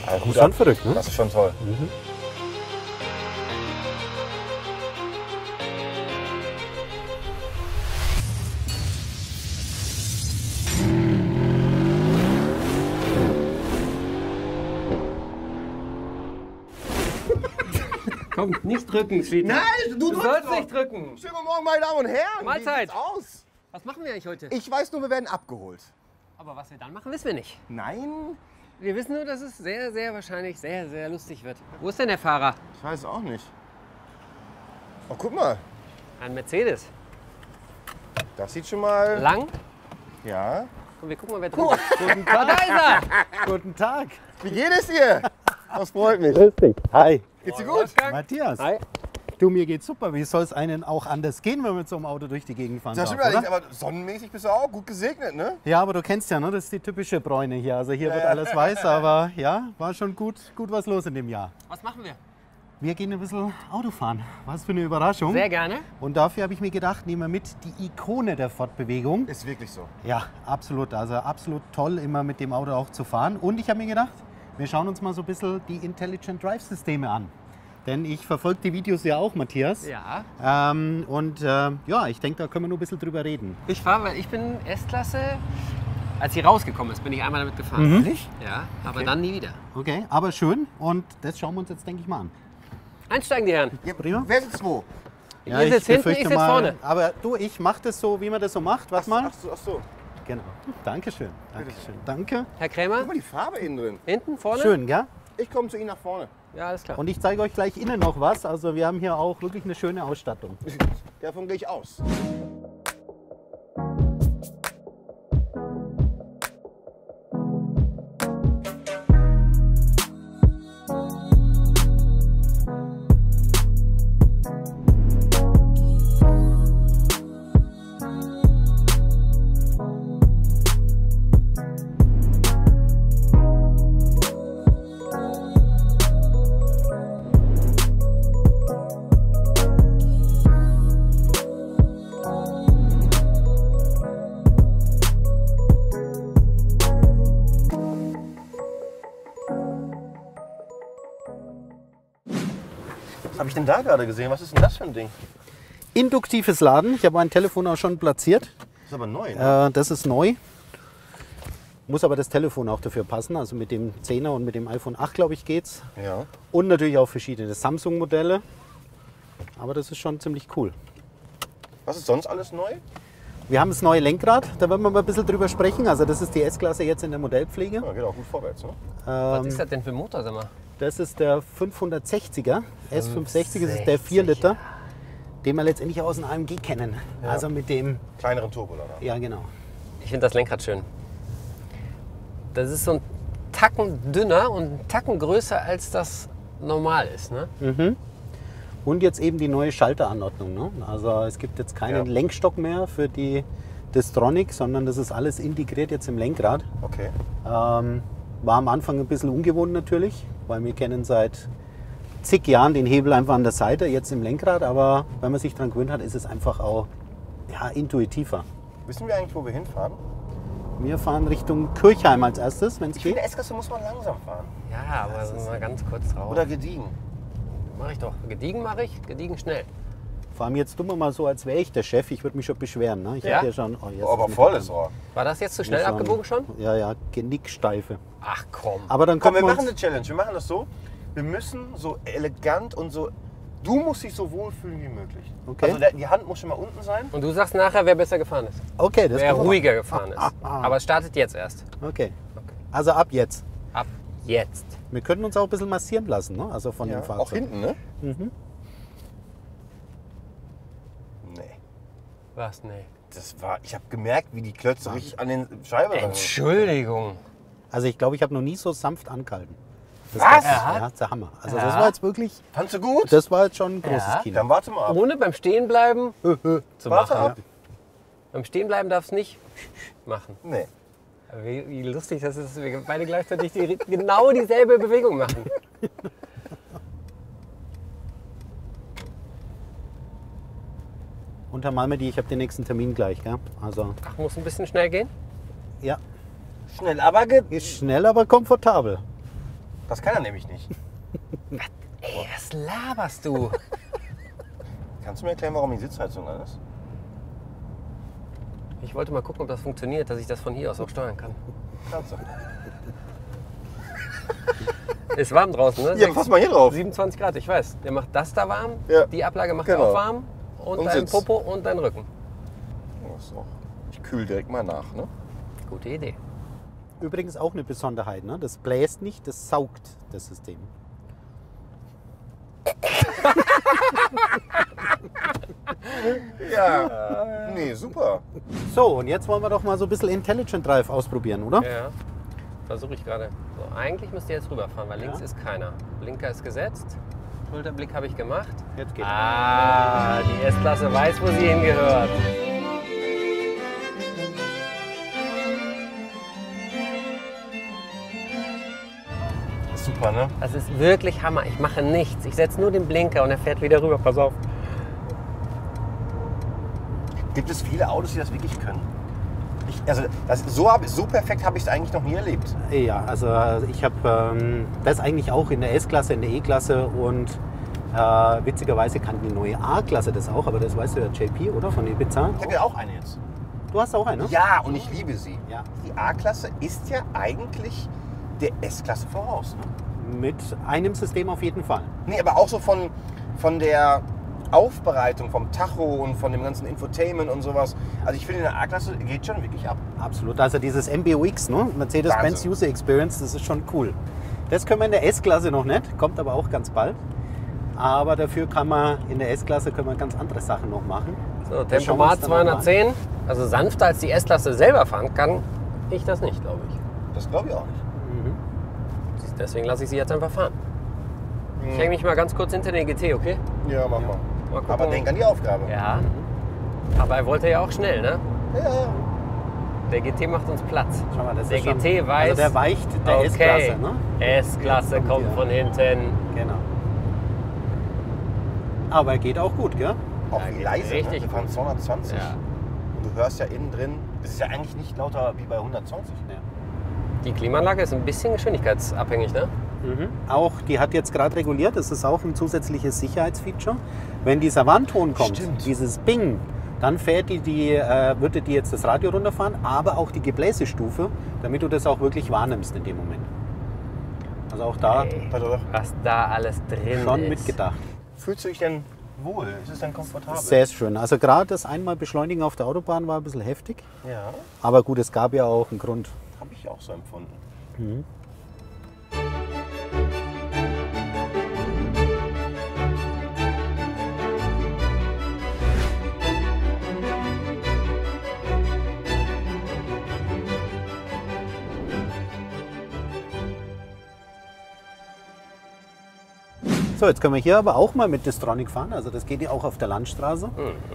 Also Das ist schon verrückt, ne? Das ist schon toll. Komm, nicht drücken, Sweetie. Nein, Du sollst nicht drücken. Schönen guten Morgen, meine Damen und Herren. Mahlzeit. Wie sieht's aus? Was machen wir eigentlich heute? Ich weiß nur, wir werden abgeholt. Aber was wir dann machen, wissen wir nicht. Nein? Wir wissen nur, dass es sehr, sehr wahrscheinlich sehr, sehr lustig wird. Wo ist denn der Fahrer? Ich weiß auch nicht. Oh, guck mal. Ein Mercedes. Das sieht schon mal... Lang. Ja. Und wir gucken mal, wer drin ist. Guten Tag. Da ist er. Guten Tag. Wie geht es dir? Das freut mich. Grüß dich. Hi. Geht's dir gut? Wolfgang. Matthias. Hi. Du, mir geht's super. Wie soll es einen auch anders gehen, wenn man mit so einem Auto durch die Gegend fahren Das darf, stimmt allerdings, oder? aber sonnenmäßig bist du auch gut gesegnet, ne? Ja, aber du kennst ja, ne? Das ist die typische Bräune hier. Also hier wird alles weiß, aber ja, war schon gut was los in dem Jahr. Was machen wir? Wir gehen ein bisschen Auto fahren. Was für eine Überraschung. Sehr gerne. Und dafür habe ich mir gedacht, nehmen wir mit die Ikone der Fortbewegung. Ist wirklich so. Ja, absolut. Also absolut toll, immer mit dem Auto auch zu fahren. Und ich habe mir gedacht, wir schauen uns mal so ein bisschen die Intelligent Drive Systeme an. Denn ich verfolge die Videos ja auch, Matthias. Ja. Ja, ich denke, da können wir nur ein bisschen drüber reden. Ich fahre, weil ich bin S-Klasse. Als sie rausgekommen ist, bin ich einmal damit gefahren. Ehrlich? Ja, aber dann nie wieder. Okay, aber schön. Und das schauen wir uns jetzt, denke ich, mal an. Einsteigen die Herren. Ja, Prima. wer sitzt wo? Ihr sitzt hinten, ich befürchte sitze mal, vorne. Aber du, ich mache das so, wie man das so macht. Warte mal. Ach so. Genau. Dankeschön. Dankeschön. Danke. Herr Krämer, Guck mal die Farbe innen drin. hinten, vorne? Schön, gell? Ich komme zu Ihnen nach vorne. Ja, alles klar. Und ich zeige euch gleich innen noch was. Also wir haben hier auch wirklich eine schöne Ausstattung. Davon gehe ich aus. Was habe ich denn da gerade gesehen? Was ist denn das für ein Ding? Induktives Laden. Ich habe mein Telefon auch schon platziert. Das ist aber neu, ne? Das ist neu. Muss aber das Telefon auch dafür passen. Also mit dem 10er und mit dem iPhone 8, glaube ich, geht's. Ja. Und natürlich auch verschiedene Samsung-Modelle. Aber das ist schon ziemlich cool. Was ist sonst alles neu? Wir haben das neue Lenkrad, da werden wir mal ein bisschen drüber sprechen. Also das ist die S-Klasse jetzt in der Modellpflege. Ja, geht auch gut vorwärts, ne? Was ist das denn für ein Motor, sag mal? Das ist der 560er. S560 das ist der 4 Liter, den wir letztendlich aus dem AMG kennen. Ja. Also mit dem, Kleineren Turbolader. ja genau. Ich finde das Lenkrad schön. Das ist so ein Tacken dünner und ein Tacken größer, als das normal ist, ne? Und jetzt eben die neue Schalteranordnung. Ne? Also es gibt jetzt keinen Ja. Lenkstock mehr für die Distronic, sondern das ist alles integriert jetzt im Lenkrad. Okay. War am Anfang ein bisschen ungewohnt natürlich, weil wir kennen seit zig Jahren den Hebel einfach an der Seite, jetzt im Lenkrad. Aber wenn man sich daran gewöhnt hat, ist es einfach auch ja, intuitiver. Wissen wir eigentlich, wo wir hinfahren? Wir fahren Richtung Kirchheim als erstes, wenn es Ich geht. finde, S-Klasse muss man langsam fahren. Ja, aber mal ganz kurz drauf. Oder gediegen. Mach ich doch. Gediegen mache ich, gediegen schnell. Vor allem jetzt tun wir mal so, als wäre ich der Chef. Ich würde mich schon beschweren. Ne? Ich Ja? hab ja schon, oh, jetzt Oh, aber ist volles Rohr. War das jetzt zu schnell schon- abgebogen schon? Ja, ja, Genicksteife. Ach komm. Aber dann Komm, kommen wir wir machen uns, eine Challenge. Wir machen das so. Wir müssen so elegant und so... Du musst dich so wohlfühlen wie möglich. Okay. Also die Hand muss schon mal unten sein. Und du sagst nachher, wer besser gefahren ist. Okay, das Wer können wir ruhiger gefahren ist. Aber es startet jetzt erst. machen. Okay. Also ab jetzt. Ab jetzt. Wir können uns auch ein bisschen massieren lassen, ne? Also von dem Fahrzeug. Auch hinten, ne? Nee. Was? Nee. Das war... Ich habe gemerkt, wie die Klötze richtig an den Scheiben ran. Entschuldigung. Also ich glaube, ich habe noch nie so sanft angehalten. Das Was? War, ja, der Hammer. Also Ja. das war jetzt wirklich, Fandst du gut? das war jetzt schon ein großes Ja. Kino. Dann warte mal ab. Ohne beim Stehenbleiben zu Warte machen. ab. Beim Stehenbleiben darfst du nicht machen. Nee. Aber wie lustig das ist, dass wir beide gleichzeitig genau dieselbe Bewegung machen. Untermal mir die, ich habe den nächsten Termin gleich, gell? Also Ach, muss ein bisschen schnell gehen? ja, Schnell, aber ist schnell, aber komfortabel. Das kann er nämlich nicht. Ey, was laberst du? Kannst du mir erklären, warum die Sitzheizung an ist? Ich wollte mal gucken, ob das funktioniert, dass ich das von hier aus auch steuern kann. Kannst du. Ist warm draußen, ne? Ja, pass mal hier drauf. 27 Grad, ich weiß. Der macht das da warm, Ja. die Ablage macht Genau. auch warm und dein Sitz. Popo und dein Rücken. Oh, so. Ich kühl direkt mal nach, ne? Gute Idee. Übrigens auch eine Besonderheit, ne? Das bläst nicht, das saugt das System. Ja. Nee, super. So, und jetzt wollen wir doch mal so ein bisschen Intelligent Drive ausprobieren, oder? Ja, versuche ich gerade. So, eigentlich müsst ihr jetzt rüberfahren, weil links Ja. ist keiner. Blinker ist gesetzt. Schulterblick habe ich gemacht. Jetzt geht's. Die S-Klasse weiß, wo sie hingehört. Super, ne? Das ist wirklich Hammer. Ich mache nichts. Ich setze nur den Blinker und er fährt wieder rüber. Pass auf. Gibt es viele Autos, die das wirklich können? So perfekt habe ich es eigentlich noch nie erlebt. Ja, also ich habe das eigentlich auch in der S-Klasse, in der E-Klasse und witzigerweise kann die neue A-Klasse das auch, aber das weißt du ja, JP, oder? Von Ibiza. Ich habe ja auch eine jetzt. Du hast auch eine? Ja, und ich liebe sie. Ja. Die A-Klasse ist ja eigentlich der S-Klasse voraus. Ne? Mit einem System auf jeden Fall. Nee, aber auch so von der Aufbereitung, vom Tacho und von dem ganzen Infotainment und sowas. Also ich finde, in der A-Klasse geht schon wirklich ab. Absolut. Also dieses MBUX, ne? Mercedes-Benz Wahnsinn. User Experience, das ist schon cool. Das können wir in der S-Klasse noch nicht, kommt aber auch ganz bald. Aber dafür kann man in der S-Klasse ganz andere Sachen noch machen. So, Das schauen wir uns Tempomat dann noch mal an. 210. Also sanfter als die S-Klasse selber fahren kann ich das nicht, glaube ich. Das glaube ich auch nicht. Deswegen lasse ich sie jetzt einfach fahren. Ich hänge mich mal ganz kurz hinter den GT, okay? Ja, mach mal. Mal gucken. Aber denk an die Aufgabe. Ja. Aber er wollte ja auch schnell, ne? Ja. Der GT macht uns Platz. Schau mal, das Der ist schon, GT weiß. Also der weicht der okay, S-Klasse, ne? S-Klasse Jetzt kommt kommt von hinten. Genau. Aber er geht auch gut, gell? Auch Ja, wie geht leise, richtig ne? Wir fahren 220. Ja. Und du hörst ja innen drin, es ist ja eigentlich nicht lauter wie bei 120. Ja. Die Klimaanlage ist ein bisschen geschwindigkeitsabhängig, ne? Auch, die hat jetzt gerade reguliert, das ist auch ein zusätzliches Sicherheitsfeature. Wenn dieser Warnton kommt, Stimmt. dieses Bing, dann würde die jetzt das Radio runterfahren, aber auch die Gebläsestufe, damit du das auch wirklich wahrnimmst in dem Moment. Also auch da Ey, Warte doch. was da alles drin schon ist. mitgedacht. Fühlst du dich denn wohl? Ist es denn komfortabel? Sehr schön. Also gerade das einmal Beschleunigen auf der Autobahn war ein bisschen heftig. Ja, Aber gut, es gab ja auch einen Grund. habe ich auch so empfunden. So, jetzt können wir hier aber auch mal mit Distronic fahren. Also das geht ja auch auf der Landstraße.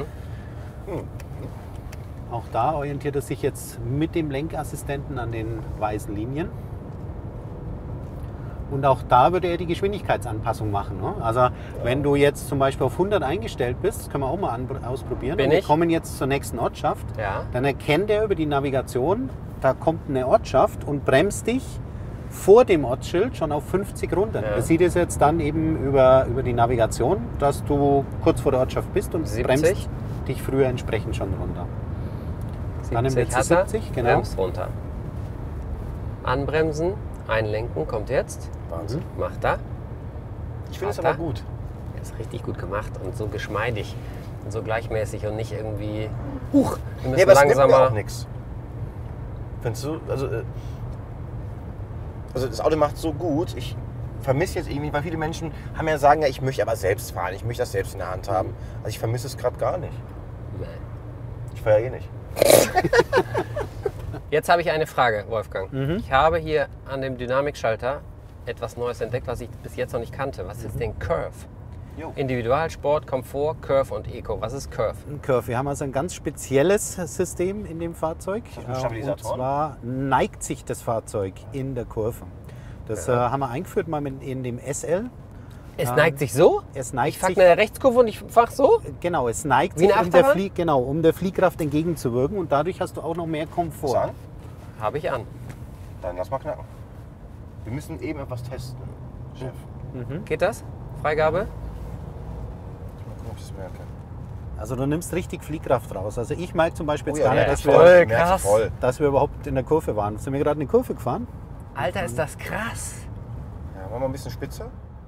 Auch da orientiert er sich jetzt mit dem Lenkassistenten an den weißen Linien. Und auch da würde er die Geschwindigkeitsanpassung machen. Ne? Also wenn du jetzt zum Beispiel auf 100 eingestellt bist, das können wir auch mal ausprobieren. Bin Und wir ich. kommen jetzt zur nächsten Ortschaft. Ja. Dann erkennt er über die Navigation, da kommt eine Ortschaft und bremst dich vor dem Ortsschild schon auf 50 runter. Ja. Das sieht es jetzt dann eben über die Navigation, dass du kurz vor der Ortschaft bist und 70. bremst dich früher entsprechend schon runter. Dann im letzten hat er, 70, genau. bremst runter. Anbremsen, einlenken kommt jetzt. Wahnsinn. Macht er. Ich finde es Hat aber er? gut. Ist richtig gut gemacht und so geschmeidig und so gleichmäßig und nicht irgendwie. Huch, wir müssen Ja, aber es nimmt mir auch langsamer. nichts. Findest du? Also das Auto macht so gut. Ich vermisse jetzt irgendwie, weil viele Menschen haben ja sagen, ja, ich möchte aber selbst fahren, ich möchte das selbst in der Hand haben. Also ich vermisse es gerade gar nicht. Nein. Ich fahre ja eh nicht. Jetzt habe ich eine Frage, Wolfgang. Mhm. Ich habe hier an dem Dynamikschalter etwas Neues entdeckt, was ich bis jetzt noch nicht kannte. Was ist denn Curve? Jo. Individual, Sport, Komfort, Curve und Eco. Was ist Curve? Ein Curve. Wir haben also ein ganz spezielles System in dem Fahrzeug. das mit Und Stabilisatoren? zwar neigt sich das Fahrzeug in der Kurve. Das haben wir eingeführt mal in dem SL. Es neigt sich so? Es neigt Ich fahre sich, mit der Rechtskurve und ich fahre so? genau, es neigt Wie sich, eine Achterbahn? um der Fliehkraft entgegenzuwirken und dadurch hast du auch noch mehr Komfort. Sagen? Habe ich an. Dann lass mal knacken. Wir müssen eben etwas testen, Chef. Geht das? Freigabe? Mal gucken, ob ich das merke. Also du nimmst richtig Fliehkraft raus. Also ich merke zum Beispiel jetzt Oh ja, gar nicht, ja, dass, voll. wir, krass. Voll. dass wir überhaupt in der Kurve waren. Sind wir gerade in die Kurve gefahren? Alter, ist das krass. Ja, machen wir ein bisschen spitzer.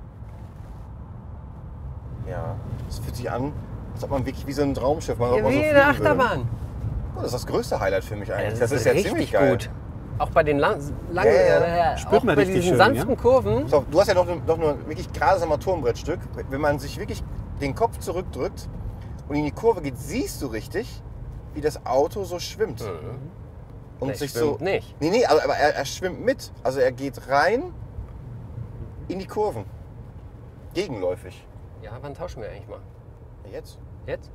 Ja, das fühlt sich an, als ob man wirklich wie so ein Traumschiff mal Ja, mal so wie in fliegen der würde. Achterbahn. Oh, das ist das größte Highlight für mich eigentlich. Das ist ja richtig ziemlich geil. gut. Auch bei den langen, Ja. Spürt auch man bei richtig diesen schön, sanften ja? Kurven. So, du hast ja doch nur wirklich gerades Armaturenbrettstück. Wenn man sich wirklich den Kopf zurückdrückt und in die Kurve geht, siehst du richtig, wie das Auto so schwimmt. Und Nee, sich schwimmt so. nicht. Nee, aber er schwimmt mit. Also er geht rein in die Kurven. Gegenläufig. Ja, wann tauschen wir eigentlich mal? Ja, jetzt? Jetzt?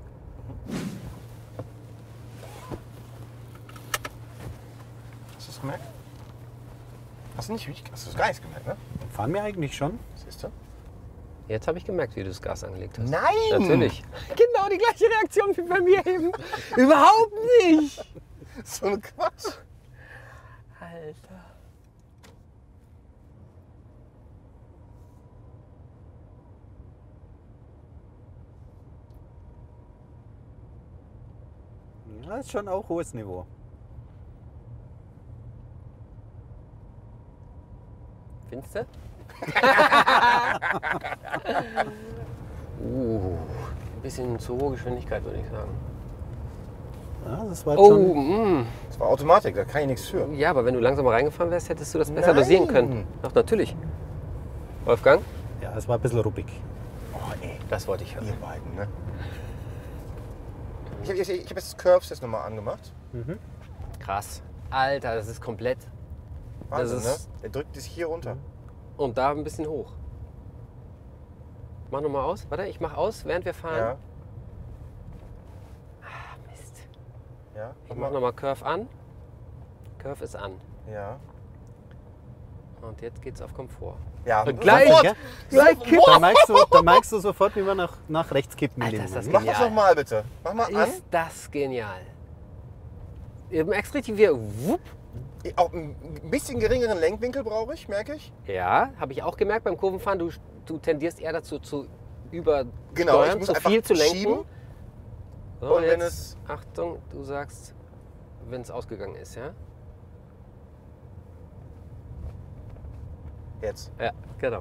Hast du es gemerkt? Hast du nicht wirklich? Hast du es gar nichts gemerkt, ne? Fahren wir eigentlich schon? Siehst du? Jetzt habe ich gemerkt, wie du das Gas angelegt hast. Nein! Natürlich. Genau die gleiche Reaktion wie bei mir eben. Überhaupt nicht. So ein Quatsch. Alter. Ja, ist schon auch hohes Niveau. Findest du? Ein bisschen zu hohe Geschwindigkeit, würde ich sagen. Ja, das war Oh, schon. Das war Automatik, da kann ich nichts für. Ja, aber wenn du langsamer reingefahren wärst, hättest du das besser Nein. dosieren können. Ach, natürlich. Wolfgang? Ja, es war ein bisschen ruppig. Oh, ey, Das wollte ich hören. ihr beiden, ne? Ich habe jetzt das Curves jetzt nochmal angemacht. Krass. Alter, das ist komplett. Wahnsinn, Das ist- ne? Er drückt es hier runter. Und da ein bisschen hoch. Mach nochmal aus. Warte, ich mach aus, während wir fahren. Ja, Ah, Mist. ja. Ich mach nochmal Curve an. Curve ist an. Ja. Und jetzt geht's auf Komfort. Ja, Und gleich- sofort. Gleich Da merkst du sofort, wie wir nach rechts kippen. in Alter, dem ist das Moment. Mach das Genial. nochmal bitte. Mach mal an. Ist das genial. Ihr merkt richtig, wie wupp. Auch ein bisschen geringeren Lenkwinkel brauche ich, merke ich. Ja, habe ich auch gemerkt beim Kurvenfahren. Du tendierst eher dazu zu übersteuern, Genau, ich muss zu einfach viel zu lenken. schieben. So, Und wenn jetzt, Achtung, du sagst, wenn es ausgegangen ist, ja? Jetzt. Ja, genau.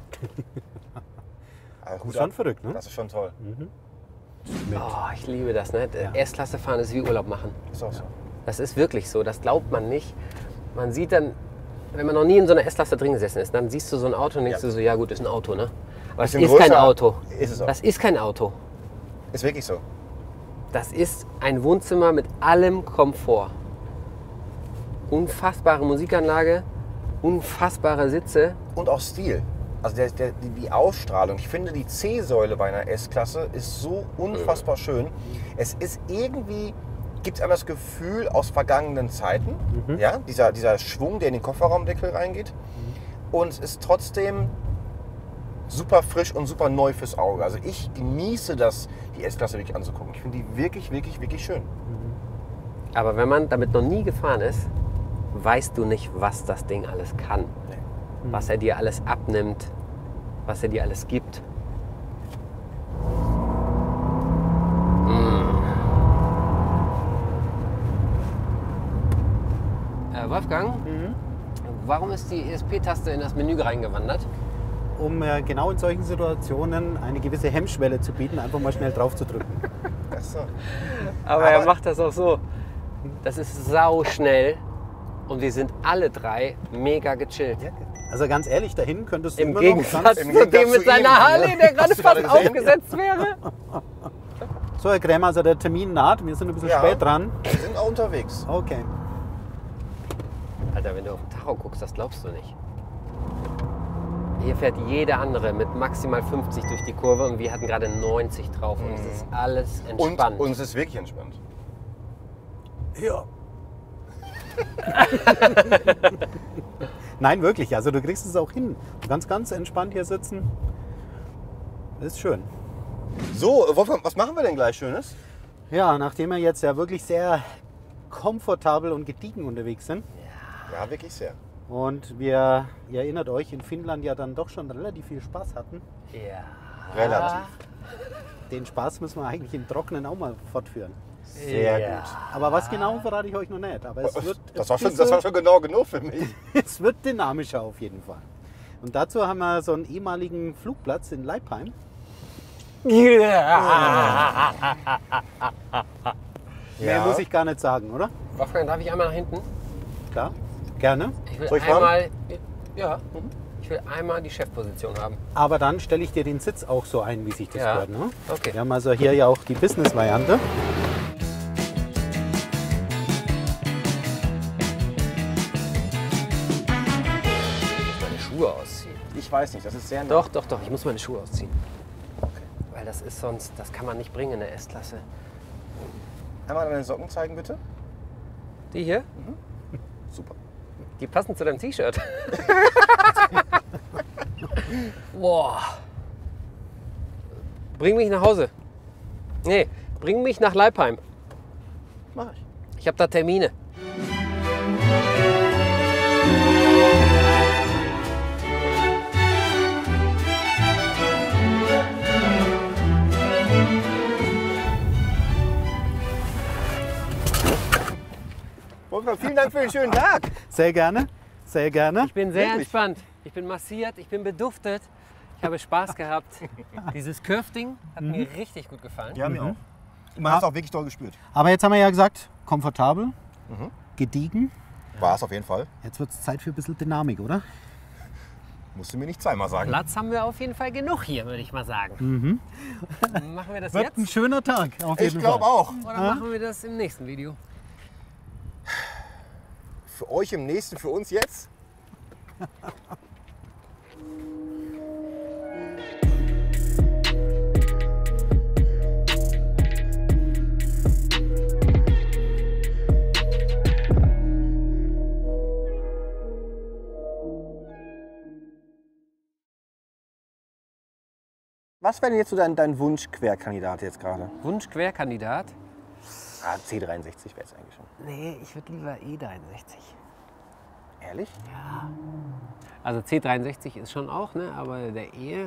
Ah, Das Hut ist schon ab. verrückt, ne? Das ist schon toll. Mit. Oh, ich liebe das, ne? Ja. S-Klasse fahren ist wie Urlaub machen. Ist auch so. Das ist wirklich so, das glaubt man nicht. Man sieht dann, wenn man noch nie in so einer S-Klasse drin gesessen ist, dann siehst du so ein Auto und denkst Ja. du so, ja gut, ist ein Auto, ne? Aber es Bisschen ist kein größer Auto. ist es auch. Das ist kein Auto. Ist wirklich so. Das ist ein Wohnzimmer mit allem Komfort. Unfassbare Musikanlage, unfassbare Sitze. Und auch Stil. Also die Ausstrahlung. Ich finde, die C-Säule bei einer S-Klasse ist so unfassbar schön. Es ist irgendwie, gibt es einem das Gefühl aus vergangenen Zeiten. Ja, dieser Schwung, der in den Kofferraumdeckel reingeht. Und es ist trotzdem super frisch und super neu fürs Auge. Also ich genieße das, die S-Klasse wirklich anzugucken. Ich finde die wirklich, wirklich, wirklich schön. Aber wenn man damit noch nie gefahren ist, weißt du nicht, was das Ding alles kann. Nee. Was er dir alles abnimmt, was er dir alles gibt. Wolfgang, warum ist die ESP-Taste in das Menü reingewandert? Um genau in solchen Situationen eine gewisse Hemmschwelle zu bieten, einfach mal schnell drauf zu drücken. Ach so. Aber er macht das auch so. Das ist sau schnell und wir sind alle drei mega gechillt. Also ganz ehrlich, dahin könntest du Im immer Gegensatz noch Im zu dem Gegensatz mit zu seiner ihm, Harley, der gerade Hast du gerade fast gesehen? aufgesetzt wäre. So, Herr Krämer, also der Termin naht, wir sind ein bisschen Ja. spät dran. Wir sind auch unterwegs. Okay. Alter, wenn du auf den Tacho guckst, das glaubst du nicht. Hier fährt jeder andere mit maximal 50 durch die Kurve und wir hatten gerade 90 drauf und es ist alles entspannt. Und es ist wirklich entspannt. Ja. Nein, wirklich. Also du kriegst es auch hin. Du kannst ganz entspannt hier sitzen. Das ist schön. So, Wolfgang, was machen wir denn gleich Schönes? Ja, nachdem wir jetzt ja wirklich sehr komfortabel und gediegen unterwegs sind, Ja, wirklich sehr. Und wir, ihr erinnert euch, in Finnland ja dann doch schon relativ viel Spaß hatten. Ja. Relativ. Den Spaß müssen wir eigentlich im Trockenen auch mal fortführen. Sehr Ja. gut. Aber was genau verrate ich euch noch nicht. Aber es wird, Das war schon genau genug für mich. es wird dynamischer auf jeden Fall. Und dazu haben wir so einen ehemaligen Flugplatz in Leipheim. Mehr muss ich gar nicht sagen, oder? Wolfgang, darf ich einmal nach hinten? Klar, gerne. Ich will Soll ich fahren? einmal. Ja. Ich will einmal die Chefposition haben. Aber dann stelle ich dir den Sitz auch so ein, wie sich das Ja. gehört. Ne? Okay. Wir haben also hier ja auch die Business-Variante. Meine Schuhe ausziehen. Ich weiß nicht, das ist sehr Doch, ich muss meine Schuhe ausziehen. Weil das ist sonst, das kann man nicht bringen in der S-Klasse. Einmal deine Socken zeigen, bitte. Die hier? Super. Die passen zu deinem T-Shirt. Boah. Bring mich nach Hause. Nee, bring mich nach Leipheim. Mach ich. Ich habe da Termine. Wolfgang, vielen Dank für den schönen Tag. Sehr gerne, sehr gerne. Ich bin sehr Wirklich? entspannt. Ich bin massiert, ich bin beduftet. Ich habe Spaß gehabt. Dieses Curve-Ding hat mir richtig gut gefallen. Ja, mir auch. Man hat es auch wirklich doll gespürt. Aber jetzt haben wir ja gesagt, komfortabel, gediegen. War es auf jeden Fall. Jetzt wird es Zeit für ein bisschen Dynamik, oder? Musst du mir nicht zweimal sagen. Platz haben wir auf jeden Fall genug hier, würde ich mal sagen. Machen wir das Wird ein jetzt? schöner Tag, auf Ich jeden glaube Fall. auch. Oder machen wir das im nächsten Video? Für euch im nächsten, für uns jetzt. Was wäre denn jetzt so dein Wunsch-Querkandidat jetzt gerade? Wunsch-Querkandidat? Ah, C63 wäre es eigentlich schon. Nee, ich würde lieber E63. Ehrlich? Also C63 ist schon auch, ne? Aber der E.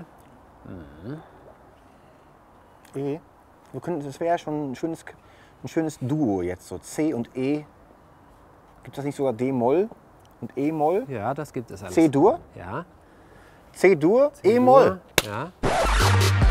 E. Das wäre ja schon ein schönes Duo jetzt, so C und E. Gibt es das nicht sogar D-Moll und E-Moll? Ja, das gibt es alles. C-Dur? Ja. C-Dur, E-Moll. Ja.